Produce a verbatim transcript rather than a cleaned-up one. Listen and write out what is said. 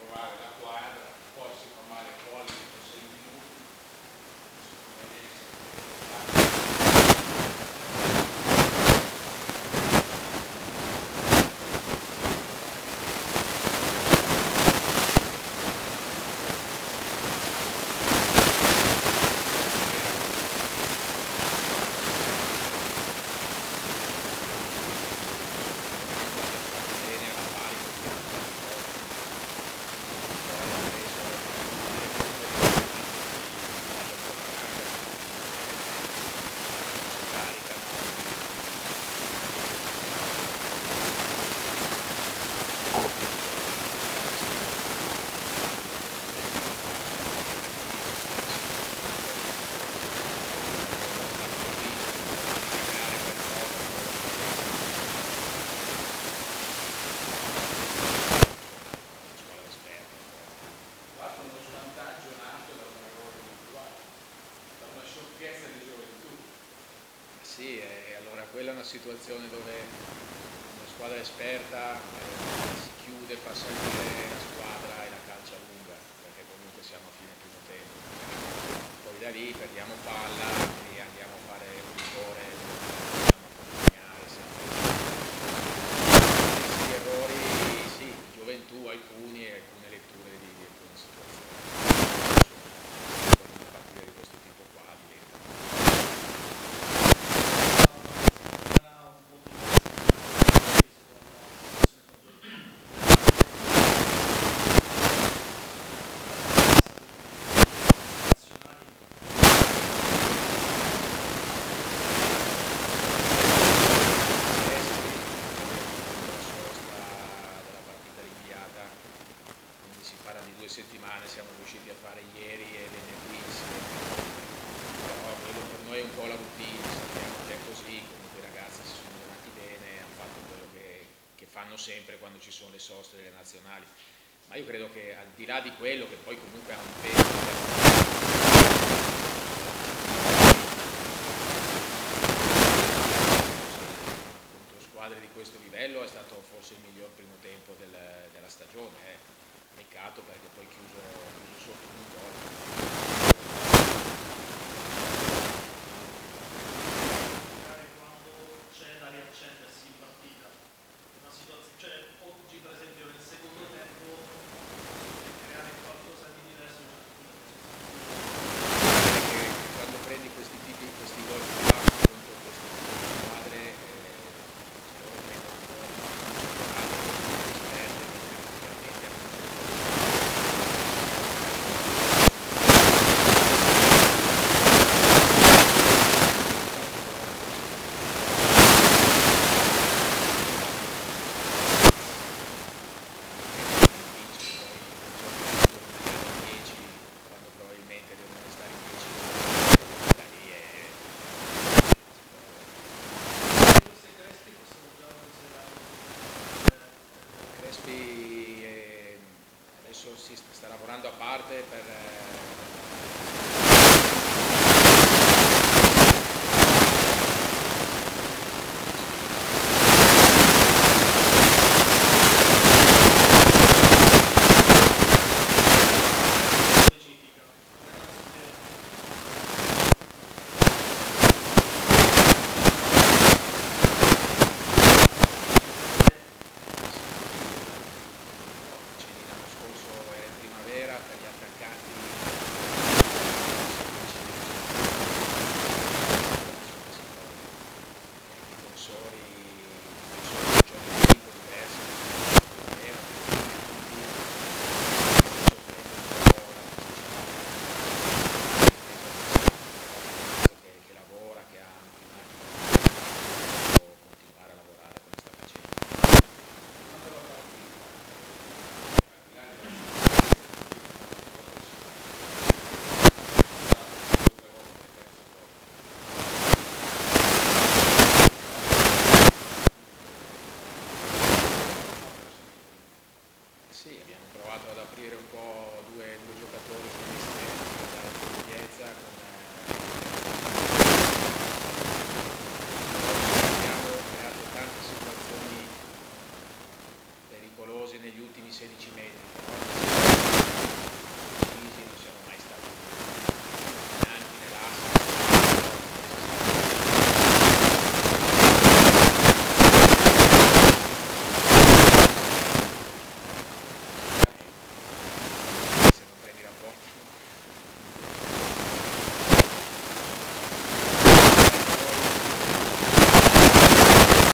provare la quadra, poi si fa male fuori dopo sei minuti, secondo me sì, e allora quella è una situazione dove una squadra esperta eh, si chiude, fa salire la squadra e la calcia lunga, perché comunque siamo a fine primo tempo. Poi da lì perdiamo palla e andiamo a fare un rigore, andiamo a consegnare sempre. Questi errori, sì, di gioventù alcuni e alcune letture di, di alcune situazioni. Sono partite di questo tipo qua diventano. Settimane siamo riusciti a fare ieri e venerdì insieme, però quello per noi è un po' la routine, sappiamo che è così, comunque i ragazzi si sono allenati bene, hanno fatto quello che, che fanno sempre quando ci sono le soste delle nazionali, ma io credo che al di là di quello, che poi comunque ha un peso, contro squadre di questo livello è stato forse il miglior primo tempo del, della stagione. Eh. Peccato perché poi chiuso, chiuso sotto un gol. Quando c'è da riaccendersi in partita, una situazione, cioè oggi per esempio nel secondo tempo creare qualcosa di diverso. Perché quando prendi questi tipi, questi gol qua contro queste squadre, eh, loro prendono un po' adesso si sta lavorando a parte per sì, abbiamo provato ad aprire un po' due, due giocatori sinistra per dare più ampiezza, con, eh, abbiamo creato tante situazioni pericolose negli ultimi sedici metri.